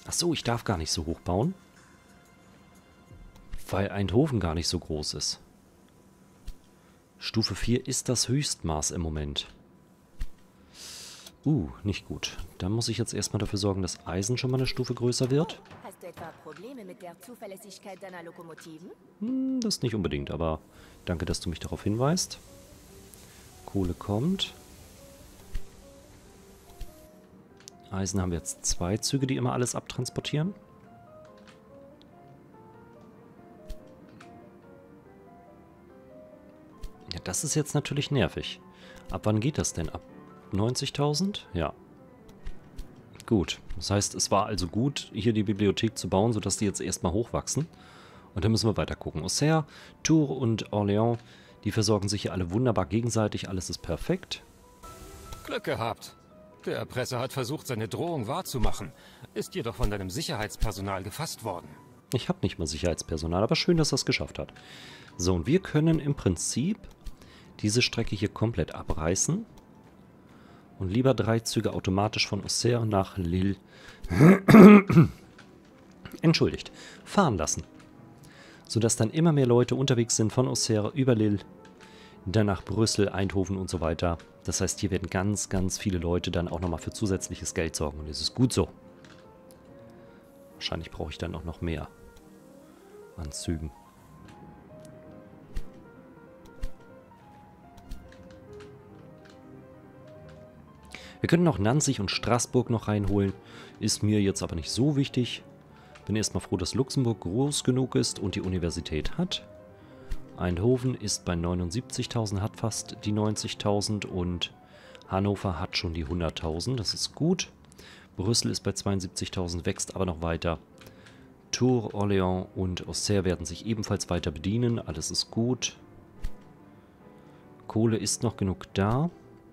Achso, ich darf gar nicht so hoch bauen. Weil Eindhoven gar nicht so groß ist. Stufe 4 ist das Höchstmaß im Moment. Nicht gut. Dann muss ich jetzt erstmal dafür sorgen, dass Eisen schon mal eine Stufe größer wird. Hast du etwa Probleme mit der Zuverlässigkeit deiner Lokomotiven? Das nicht unbedingt, aber danke, dass du mich darauf hinweist. Kohle kommt. Eisen haben wir jetzt 2 Züge, die immer alles abtransportieren. Ja, das ist jetzt natürlich nervig. Ab wann geht das denn? Ab 90.000? Ja. Gut. Das heißt, es war also gut, hier die Bibliothek zu bauen, sodass die jetzt erstmal hochwachsen. Und dann müssen wir weiter gucken. Auxerre, Tours und Orléans, die versorgen sich hier alle wunderbar gegenseitig. Alles ist perfekt. Glück gehabt. Der Erpresser hat versucht, seine Drohung wahrzumachen, ist jedoch von deinem Sicherheitspersonal gefasst worden. Ich habe nicht mal Sicherheitspersonal, aber schön, dass er es geschafft hat. So, und wir können im Prinzip diese Strecke hier komplett abreißen. Und lieber 3 Züge automatisch von Auxerre nach Lille entschuldigt, fahren lassen. Sodass dann immer mehr Leute unterwegs sind von Auxerre über Lille, dann nach Brüssel, Eindhoven und so weiter. Das heißt, hier werden ganz, ganz viele Leute dann auch nochmal für zusätzliches Geld sorgen. Und das ist gut so. Wahrscheinlich brauche ich dann auch noch mehr an Zügen. Wir können noch Nanzig und Straßburg noch reinholen. Ist mir jetzt aber nicht so wichtig. Bin erstmal froh, dass Luxemburg groß genug ist und die Universität hat. Eindhoven ist bei 79.000, hat fast die 90.000 und Hannover hat schon die 100.000. Das ist gut. Brüssel ist bei 72.000, wächst aber noch weiter. Tours, Orléans und Auxerre werden sich ebenfalls weiter bedienen. Alles ist gut. Kohle ist noch genug da.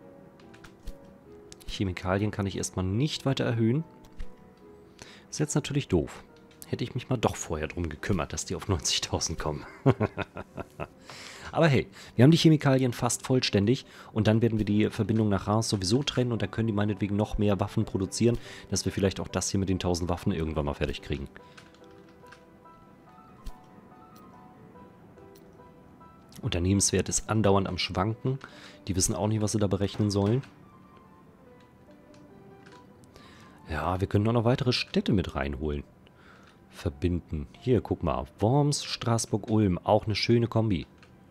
Chemikalien kann ich erstmal nicht weiter erhöhen. Ist jetzt natürlich doof. Hätte ich mich mal doch vorher drum gekümmert, dass die auf 90.000 kommen. Aber hey, wir haben die Chemikalien fast vollständig und dann werden wir die Verbindung nach Reims sowieso trennen und dann können die meinetwegen noch mehr Waffen produzieren, dass wir vielleicht auch das hier mit den 1000 Waffen irgendwann mal fertig kriegen. Unternehmenswert ist andauernd am Schwanken. Die wissen auch nicht, was sie da berechnen sollen. Ja, wir können auch noch weitere Städte mit reinholen. Verbinden. Hier, guck mal. Worms, Straßburg, Ulm. Auch eine schöne Kombi.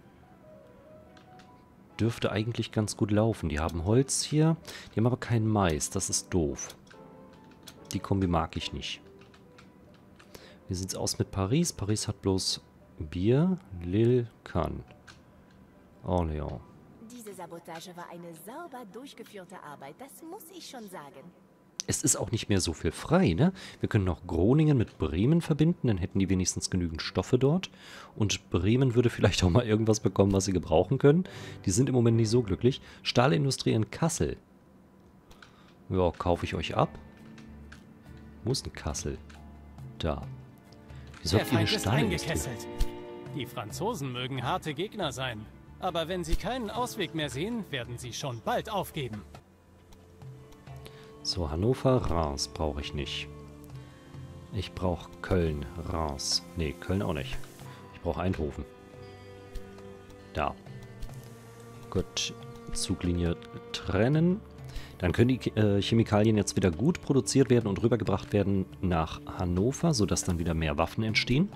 Dürfte eigentlich ganz gut laufen. Die haben Holz hier. Die haben aber keinen Mais. Das ist doof. Die Kombi mag ich nicht. Wie sieht's aus mit Paris? Paris hat bloß Bier. Lille, Cannes. Orléans. Diese Sabotage war eine sauber durchgeführte Arbeit, das muss ich schon sagen. Es ist auch nicht mehr so viel frei, ne? Wir können noch Groningen mit Bremen verbinden, dann hätten die wenigstens genügend Stoffe dort. Und Bremen würde vielleicht auch mal irgendwas bekommen, was sie gebrauchen können. Die sind im Moment nicht so glücklich. Stahlindustrie in Kassel. Ja, kaufe ich euch ab. Wo ist denn Kassel? Da. Wieso Der habt ihr eine Feind ist Stahlindustrie? eingekesselt. Die Franzosen mögen harte Gegner sein. Aber wenn sie keinen Ausweg mehr sehen, werden sie schon bald aufgeben. So, Hannover, Reims brauche ich nicht. Ich brauche Köln, Reims. Nee, Köln auch nicht. Ich brauche Eindhoven. Da. Gut, Zuglinie trennen. Dann können die Chemikalien jetzt wieder gut produziert werden und rübergebracht werden nach Hannover, sodass dann wieder mehr Waffen entstehen.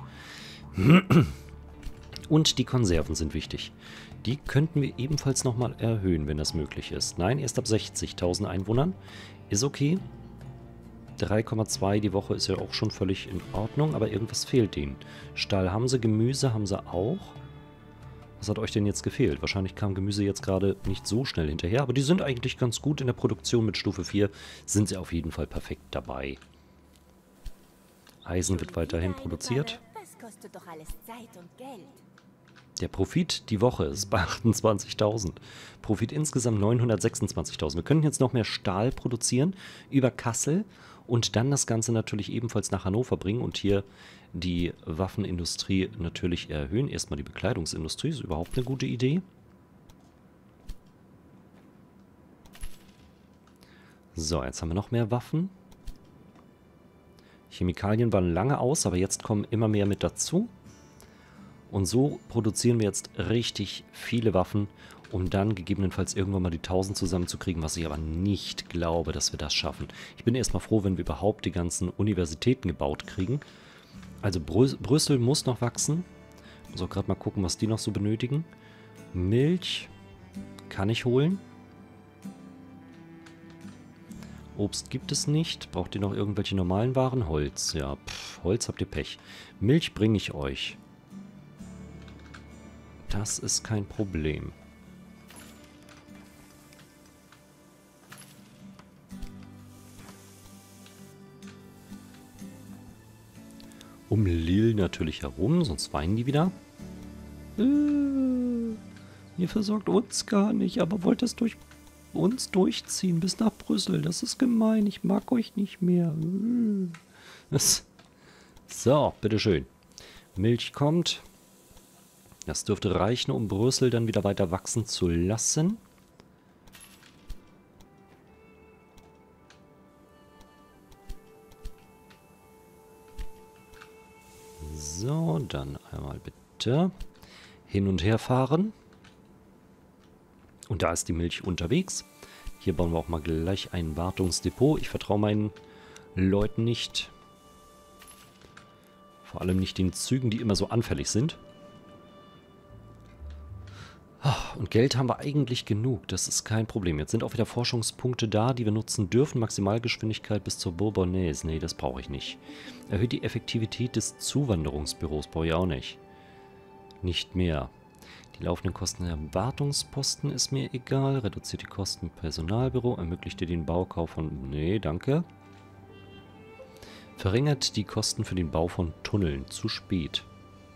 Und die Konserven sind wichtig. Die könnten wir ebenfalls nochmal erhöhen, wenn das möglich ist. Nein, erst ab 60.000 Einwohnern. Ist okay. 3,2 die Woche ist ja auch schon völlig in Ordnung, aber irgendwas fehlt ihnen. Stahl haben sie, Gemüse haben sie auch. Was hat euch denn jetzt gefehlt? Wahrscheinlich kam Gemüse jetzt gerade nicht so schnell hinterher, aber die sind eigentlich ganz gut in der Produktion mit Stufe 4. Sind sie auf jeden Fall perfekt dabei. Eisen wird weiterhin produziert. Das kostet doch alles Zeit und Geld. Der Profit die Woche ist bei 28.000. Profit insgesamt 926.000. Wir können jetzt noch mehr Stahl produzieren über Kassel und dann das Ganze natürlich ebenfalls nach Hannover bringen und hier die Waffenindustrie natürlich erhöhen. Erstmal die Bekleidungsindustrie, ist überhaupt eine gute Idee. So, jetzt haben wir noch mehr Waffen. Chemikalien waren lange aus, aber jetzt kommen immer mehr mit dazu. Und so produzieren wir jetzt richtig viele Waffen, um dann gegebenenfalls irgendwann mal die 1000 zusammenzukriegen, was ich aber nicht glaube, dass wir das schaffen. Ich bin erstmal froh, wenn wir überhaupt die ganzen Universitäten gebaut kriegen. Also Brüssel muss noch wachsen. Ich muss auch gerade mal gucken, was die noch so benötigen. Milch kann ich holen. Obst gibt es nicht. Braucht ihr noch irgendwelche normalen Waren? Holz. Ja, Holz habt ihr Pech. Milch bringe ich euch. Das ist kein Problem. Um Lille natürlich herum, sonst weinen die wieder. Ihr versorgt uns gar nicht, aber wollt es durch uns durchziehen bis nach Brüssel. Das ist gemein, ich mag euch nicht mehr. So, bitteschön. Milch kommt. Das dürfte reichen, um Brüssel dann wieder weiter wachsen zu lassen. So, dann einmal bitte hin und her fahren. Und da ist die Milch unterwegs. Hier bauen wir auch mal gleich ein Wartungsdepot. Ich vertraue meinen Leuten nicht. Vor allem nicht den Zügen, die immer so anfällig sind. Und Geld haben wir eigentlich genug. Das ist kein Problem. Jetzt sind auch wieder Forschungspunkte da, die wir nutzen dürfen. Maximalgeschwindigkeit bis zur Bourbonnaise. Nee, das brauche ich nicht. Erhöht die Effektivität des Zuwanderungsbüros. Brauche ich auch nicht. Nicht mehr. Die laufenden Kosten der Wartungsposten ist mir egal. Reduziert die Kosten im Personalbüro. Ermöglicht ihr den Baukauf von... Nee, danke. Verringert die Kosten für den Bau von Tunneln. Zu spät.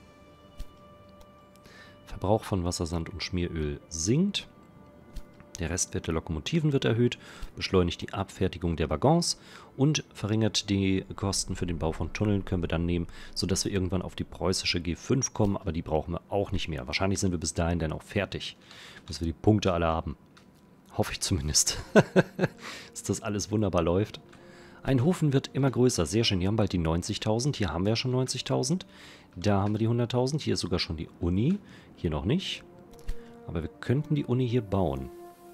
Verbrauch von Wasser, Sand und Schmieröl sinkt. Der Restwert der Lokomotiven wird erhöht, beschleunigt die Abfertigung der Waggons und verringert die Kosten für den Bau von Tunneln, können wir dann nehmen, sodass wir irgendwann auf die preußische G5 kommen, aber die brauchen wir auch nicht mehr. Wahrscheinlich sind wir bis dahin dann auch fertig, bis wir die Punkte alle haben. Hoffe ich zumindest, dass das alles wunderbar läuft. Eindhoven wird immer größer, sehr schön, hier haben wir bald die 90.000, hier haben wir ja schon 90.000, da haben wir die 100.000, hier ist sogar schon die Uni, hier noch nicht, aber wir könnten die Uni hier bauen.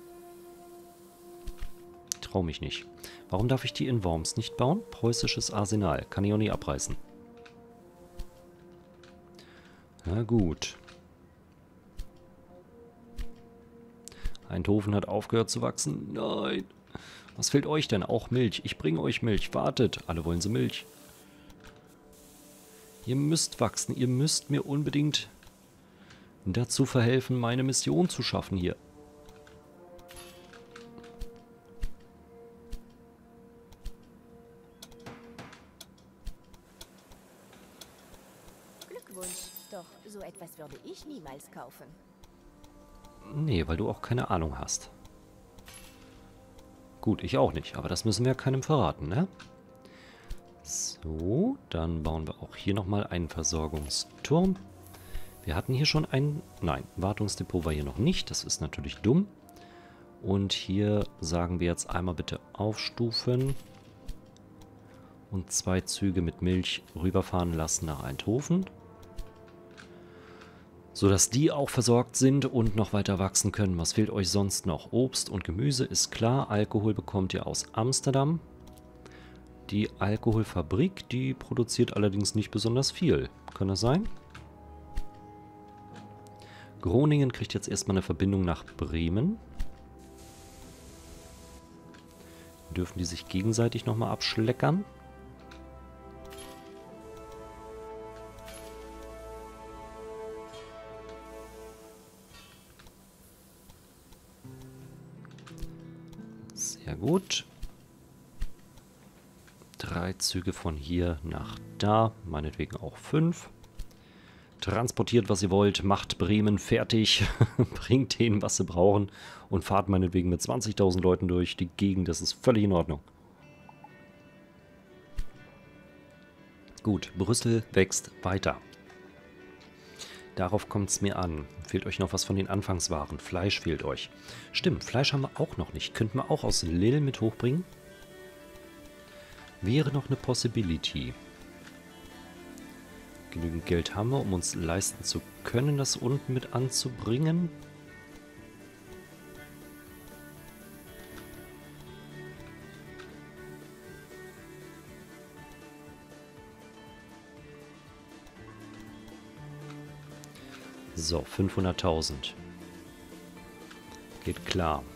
Traue mich nicht. Warum darf ich die in Worms nicht bauen? Preußisches Arsenal, kann ich auch nie abreißen. Na gut. Eindhoven hat aufgehört zu wachsen. Nein. Was fehlt euch denn? Auch Milch. Ich bringe euch Milch. Wartet. Alle wollen sie Milch. Ihr müsst wachsen. Ihr müsst mir unbedingt dazu verhelfen, meine Mission zu schaffen hier. Glückwunsch. Doch so etwas würde ich niemals kaufen. Nee, weil du auch keine Ahnung hast. Gut, ich auch nicht, aber das müssen wir ja keinem verraten, ne? So, dann bauen wir auch hier nochmal einen Versorgungsturm. Wir hatten hier schon einen... Nein, Wartungsdepot war hier noch nicht, das ist natürlich dumm. Und hier sagen wir jetzt einmal bitte aufstufen. Und 2 Züge mit Milch rüberfahren lassen nach Eindhoven. Sodass die auch versorgt sind und noch weiter wachsen können. Was fehlt euch sonst noch? Obst und Gemüse ist klar. Alkohol bekommt ihr aus Amsterdam. Die Alkoholfabrik, die produziert allerdings nicht besonders viel. Kann das sein? Groningen kriegt jetzt erstmal eine Verbindung nach Bremen. Dürfen die sich gegenseitig nochmal abschleckern? Sehr gut. 3 Züge von hier nach da, meinetwegen auch 5. Transportiert, was ihr wollt, macht Bremen fertig, bringt denen, was sie brauchen und fahrt meinetwegen mit 20.000 Leuten durch die Gegend, das ist völlig in Ordnung. Gut, Brüssel wächst weiter. Darauf kommt es mir an. Fehlt euch noch was von den Anfangswaren? Fleisch fehlt euch. Stimmt, Fleisch haben wir auch noch nicht. Könnten wir auch aus Lille mit hochbringen? Wäre noch eine Possibility. Genügend Geld haben wir, um uns leisten zu können, das unten mit anzubringen. So, 500.000. Geht klar.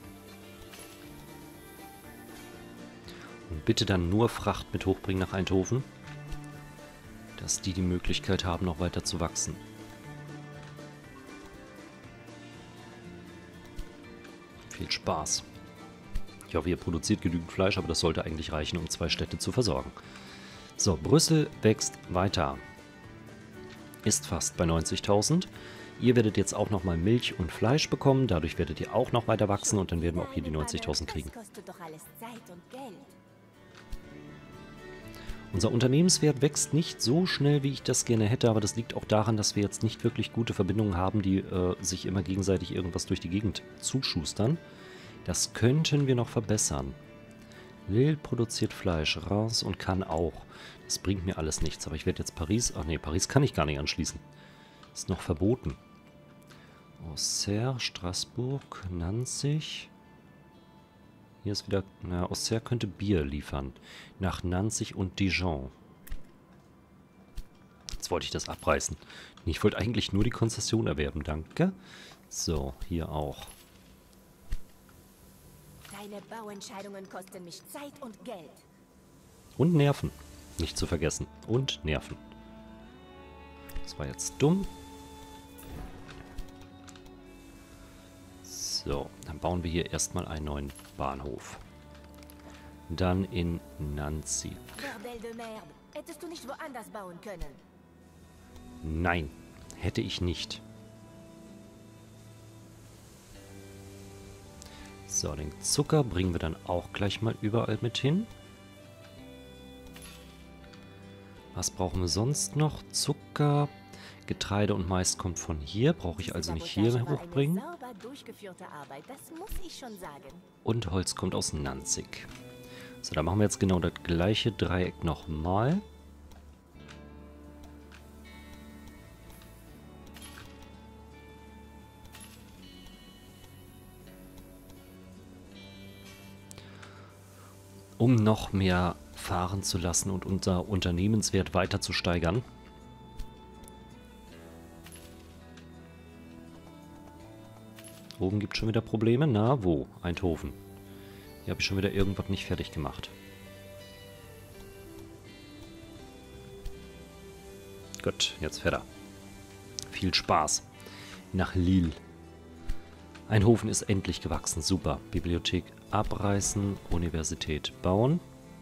Und bitte dann nur Fracht mit hochbringen nach Eindhoven, dass die Möglichkeit haben, noch weiter zu wachsen. Viel Spaß. Ich hoffe, ihr produziert genügend Fleisch, aber das sollte eigentlich reichen, um 2 Städte zu versorgen. So, Brüssel wächst weiter. Ist fast bei 90.000. Ihr werdet jetzt auch nochmal Milch und Fleisch bekommen. Dadurch werdet ihr auch noch weiter wachsen und dann werden wir auch hier die 90.000 kriegen. Das kostet doch alles Zeit und Geld. Unser Unternehmenswert wächst nicht so schnell, wie ich das gerne hätte, aber das liegt auch daran, dass wir jetzt nicht wirklich gute Verbindungen haben, die sich immer gegenseitig irgendwas durch die Gegend zuschustern. Das könnten wir noch verbessern. Lille produziert Fleisch, Reims und kann auch. Das bringt mir alles nichts, aber ich werde jetzt Paris... Ach nee, Paris kann ich gar nicht anschließen. Ist noch verboten. Auxerre, Straßburg, Nanzig. Hier ist wieder... Na, Auxerre könnte Bier liefern. Nach Nanzig und Dijon. Jetzt wollte ich das abreißen. Ich wollte eigentlich nur die Konzession erwerben, danke. So, hier auch. Deine Bauentscheidungen kosten mich Zeit und Geld. Und Nerven. Nicht zu vergessen. Und Nerven. Das war jetzt dumm. So, dann bauen wir hier erstmal einen neuen Bahnhof. Dann in Nancy. Bordel de merde. Hättest du nicht woanders bauen können? Nein, hätte ich nicht. So, den Zucker bringen wir dann auch gleich mal überall mit hin. Was brauchen wir sonst noch? Zucker, Getreide und Mais kommt von hier. Brauche ich also nicht hier hochbringen. Eine sauber durchgeführte Arbeit, das muss ich schon sagen. Und Holz kommt aus Nanzig. So, da machen wir jetzt genau das gleiche Dreieck nochmal. Um noch mehr fahren zu lassen und unser Unternehmenswert weiter zu steigern. Oben gibt es schon wieder Probleme. Na, wo? Eindhoven. Hier habe ich schon wieder irgendwas nicht fertig gemacht. Gut, jetzt fährt er. Viel Spaß. Nach Lille. Eindhoven ist endlich gewachsen. Super. Bibliothek abreißen, Universität bauen.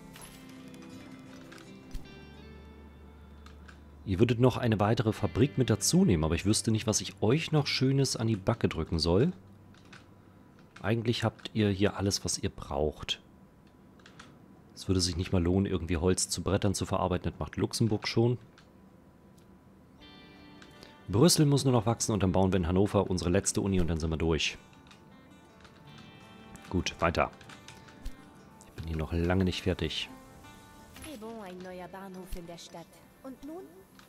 Ihr würdet noch eine weitere Fabrik mit dazu nehmen, aber ich wüsste nicht, was ich euch noch Schönes an die Backe drücken soll. Eigentlich habt ihr hier alles, was ihr braucht. Es würde sich nicht mal lohnen, irgendwie Holz zu Brettern zu verarbeiten. Das macht Luxemburg schon. Brüssel muss nur noch wachsen und dann bauen wir in Hannover unsere letzte Uni und dann sind wir durch. Gut, weiter. Ich bin hier noch lange nicht fertig. Eh bon, ein neuer Bahnhof in der Stadt. Und nun?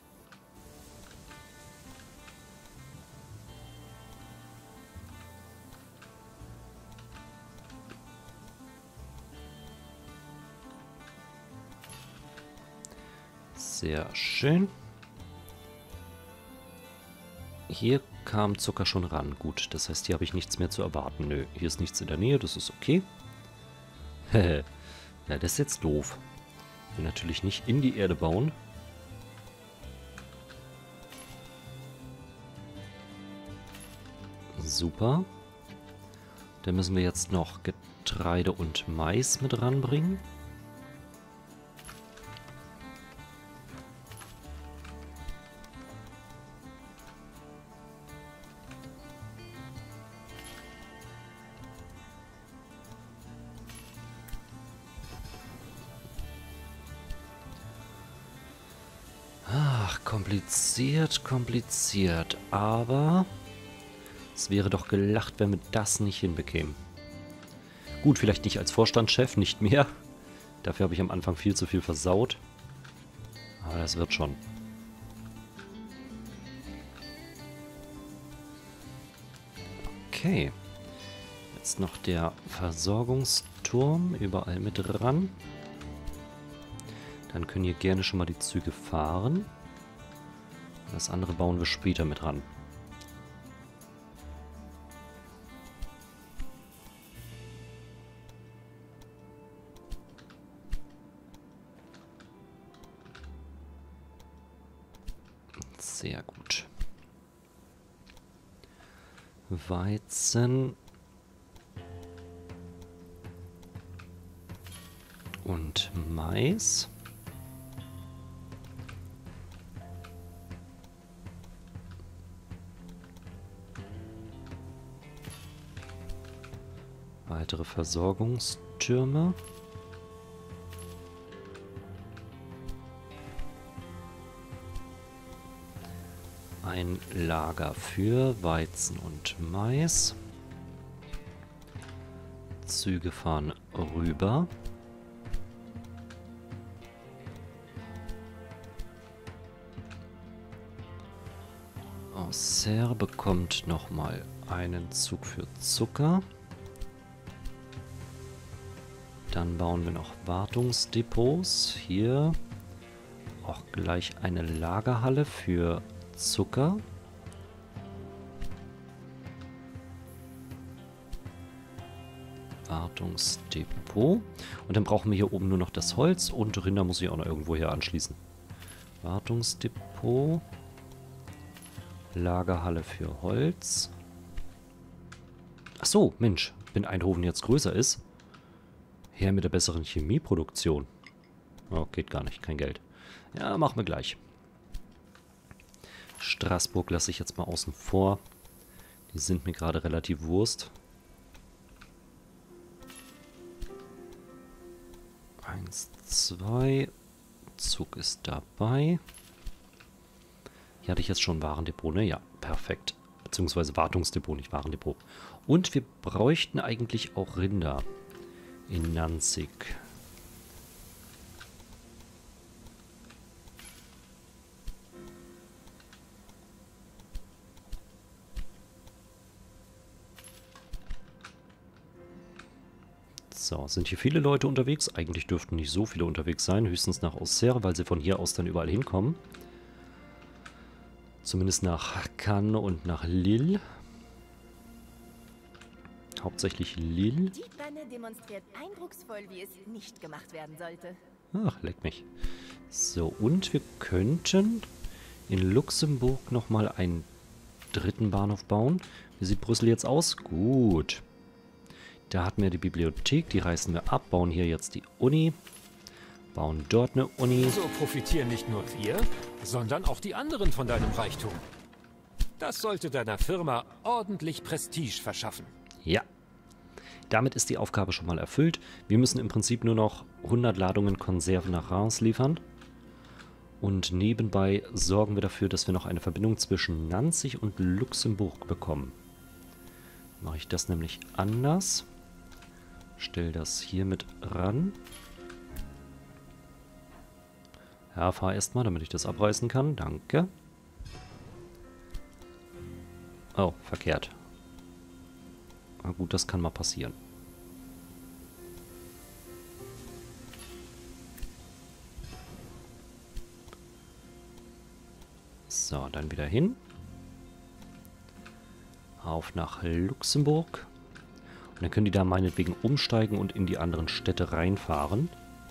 Sehr schön. Hier kam Zucker schon ran. Gut, das heißt, hier habe ich nichts mehr zu erwarten. Nö, hier ist nichts in der Nähe, das ist okay. Ja, das ist jetzt doof. Ich will natürlich nicht in die Erde bauen. Super. Dann müssen wir jetzt noch Getreide und Mais mit ranbringen. Kompliziert, kompliziert, aber es wäre doch gelacht, wenn wir das nicht hinbekämen. Gut, vielleicht nicht als Vorstandschef, nicht mehr. Dafür habe ich am Anfang viel zu viel versaut. Aber das wird schon. Okay. Jetzt noch der Versorgungsturm überall mit dran. Dann können hier gerne schon mal die Züge fahren. Das andere bauen wir später mit ran. Sehr gut. Weizen und Mais. Weitere Versorgungstürme. Ein Lager für Weizen und Mais. Züge fahren rüber. Auxerre bekommt nochmal einen Zug für Zucker. Dann bauen wir noch Wartungsdepots. Hier auch gleich eine Lagerhalle für Zucker. Wartungsdepot. Und dann brauchen wir hier oben nur noch das Holz und Rinder muss ich auch noch irgendwo hier anschließen. Wartungsdepot. Lagerhalle für Holz. Ach so, Mensch, wenn Eindhoven jetzt größer ist, her mit der besseren Chemieproduktion. Oh, geht gar nicht, kein Geld. Ja, machen wir gleich. Straßburg lasse ich jetzt mal außen vor. Die sind mir gerade relativ Wurst. 1, 2. Zug ist dabei. Hier hatte ich jetzt schon Warendepot, ne? Ja, perfekt. Beziehungsweise Wartungsdepot, nicht Warendepot. Und wir bräuchten eigentlich auch Rinder in Nanzig. So, sind hier viele Leute unterwegs? Eigentlich dürften nicht so viele unterwegs sein, höchstens nach Auxerre, weil sie von hier aus dann überall hinkommen. Zumindest nach Cannes und nach Lille. Hauptsächlich Lille. Die Banne demonstriert eindrucksvoll, wie es nicht gemacht werden sollte. Ach, leck mich. So, und wir könnten in Luxemburg nochmal einen dritten Bahnhof bauen. Wie sieht Brüssel jetzt aus? Gut. Da hatten wir die Bibliothek, die reißen wir ab, bauen hier jetzt die Uni. Bauen dort eine Uni. So profitieren nicht nur wir, sondern auch die anderen von deinem Reichtum. Das sollte deiner Firma ordentlich Prestige verschaffen. Ja. Damit ist die Aufgabe schon mal erfüllt. Wir müssen im Prinzip nur noch 100 Ladungen Konserven nach Reims liefern. Und nebenbei sorgen wir dafür, dass wir noch eine Verbindung zwischen Nanzig und Luxemburg bekommen. Mache ich das nämlich anders. Stell das hier mit ran. Ja, fahr erstmal, damit ich das abreißen kann. Danke. Oh, verkehrt. Na gut, das kann mal passieren. So, dann wieder hin. Auf nach Luxemburg. Und dann können die da meinetwegen umsteigen und in die anderen Städte reinfahren.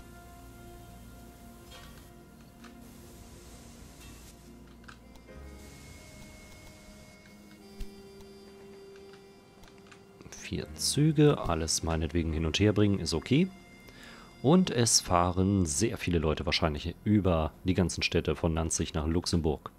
Vier Züge, alles meinetwegen hin und her bringen, ist okay. Und es fahren sehr viele Leute wahrscheinlich über die ganzen Städte von Nanzig nach Luxemburg.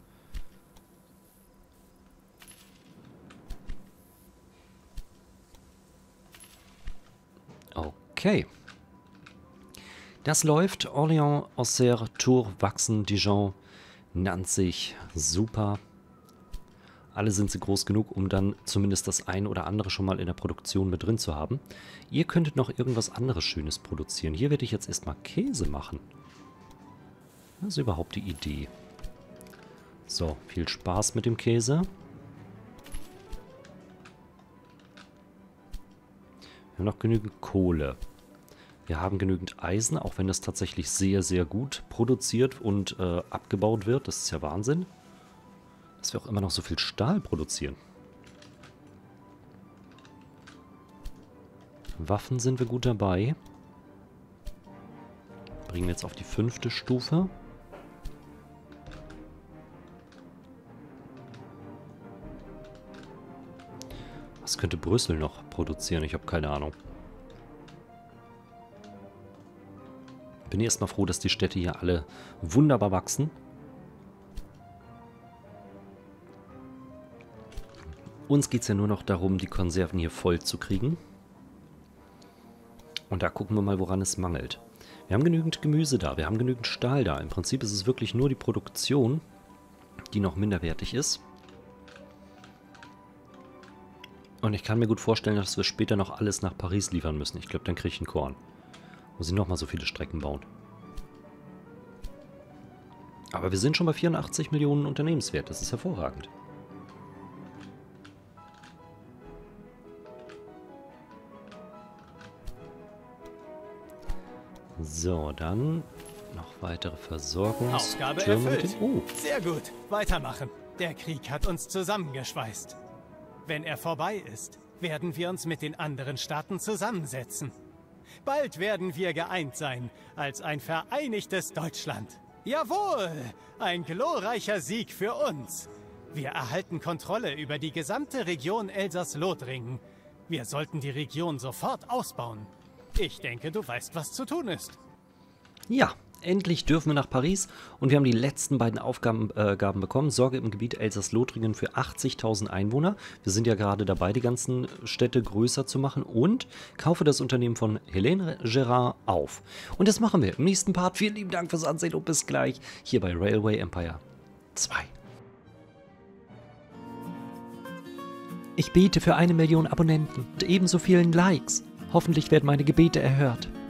Okay. Das läuft. Orléans, Auxerre, Tours, Waxen, Dijon, Nanzig. Super. Alle sind sie groß genug, um dann zumindest das ein oder andere schon mal in der Produktion mit drin zu haben. Ihr könntet noch irgendwas anderes Schönes produzieren. Hier werde ich jetzt erstmal Käse machen. Das ist überhaupt die Idee. So, viel Spaß mit dem Käse. haben noch genügend Kohle. Wir haben genügend Eisen, auch wenn das tatsächlich sehr, sehr gut produziert und abgebaut wird. Das ist ja Wahnsinn. Dass wir auch immer noch so viel Stahl produzieren. Waffen sind wir gut dabei. Bringen wir jetzt auf die 5. Stufe. Was könnte Brüssel noch produzieren? Ich habe keine Ahnung. Bin erstmal froh, dass die Städte hier alle wunderbar wachsen. Uns geht es ja nur noch darum, die Konserven hier voll zu kriegen. Und da gucken wir mal, woran es mangelt. Wir haben genügend Gemüse da, wir haben genügend Stahl da. Im Prinzip ist es wirklich nur die Produktion, die noch minderwertig ist. Und ich kann mir gut vorstellen, dass wir später noch alles nach Paris liefern müssen. Ich glaube, dann kriege ich ein Korn. Muss ich nochmal so viele Strecken bauen. Aber wir sind schon bei 84 Millionen Unternehmenswert. Das ist hervorragend. So, dann noch weitere Aufgabe Versorgungstürme. erfüllt. Oh, Sehr gut. Weitermachen. Der Krieg hat uns zusammengeschweißt. Wenn er vorbei ist, werden wir uns mit den anderen Staaten zusammensetzen. Bald werden wir geeint sein, als ein vereinigtes Deutschland. Jawohl! Ein glorreicher Sieg für uns. Wir erhalten Kontrolle über die gesamte Region Elsass-Lothringen. Wir sollten die Region sofort ausbauen. Ich denke, du weißt, was zu tun ist. ja, endlich dürfen wir nach Paris und wir haben die letzten beiden Aufgaben bekommen. Sorge im Gebiet Elsass-Lothringen für 80.000 Einwohner. Wir sind ja gerade dabei, die ganzen Städte größer zu machen und kaufe das Unternehmen von Helene Gerard auf. Und das machen wir im nächsten Part. Vielen lieben Dank fürs Ansehen und bis gleich hier bei Railway Empire 2. Ich bete für 1 Million Abonnenten und ebenso vielen Likes. Hoffentlich werden meine Gebete erhört.